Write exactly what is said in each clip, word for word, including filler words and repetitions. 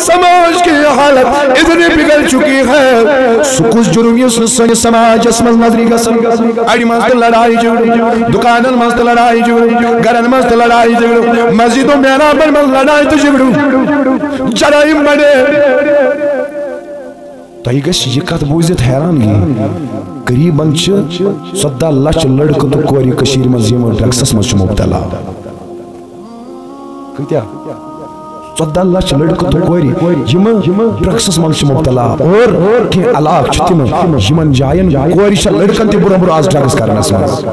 سماج کی حالت اتنی بگڑ چکی ہے سکوس جرم یہ سنی سماج اسمز نظری کا سن اڑی مست لڑائی جڑ دکانن مست لڑائی جڑ گرن مست لڑائی جڑ مسجدوں میں رابر مست لڑائی تو جڑ جرائم بڑے تو یہ گش یہ کت بوزت حیران گی قریباً ژۄدہ لچھ لڑکہ تو کوری کشیر مز یم ڈرگسس مز مبتلا کتیا ژۄدہ لچھ لڑکہ تو کوری یم ڈرگسس مز مبتلا اور کہ علاق تم یمن جائن کوری چھ لڑکن تہ برو برو آز ڈرگس کرنس مز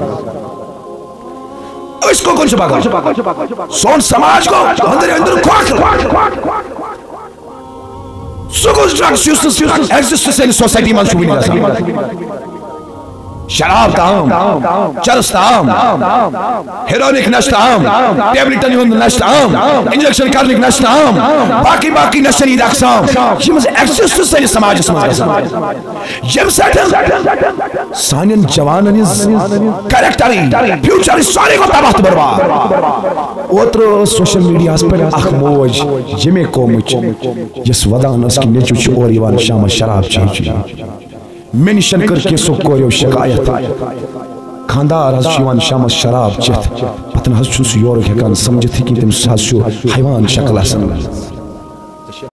اس کو کون بگا سون سماج کو اندر اندر کھوکھل سکوس ڈرگس یوز ایگزسٹ سین سوسائٹی مز چھوئی نہیں شراب تام چرس تام ہیرونک نشت تام ٹیبلٹن ہند نشت تام انجیکشن کرنک نشت تام باقی باقی نشنید اقسام یہ مز ایگزسٹ سین سماج مز یم سٹن سانین جوانن کریکٹری فیوچر سارے کو تباہ تو برباد اوتر سوشل میڈیا پر اخ موج یمے قومچ یس ودان اس کی نیچو چھ اور یوان شام شراب چیچ میں نشن کر کے سو کوریو شکایت خاندار حض شیوان شامس شراب چت پتن حض چھو سو یورک ہکان سمجھت ہی کہ تم ساز شو حیوان شکل حسن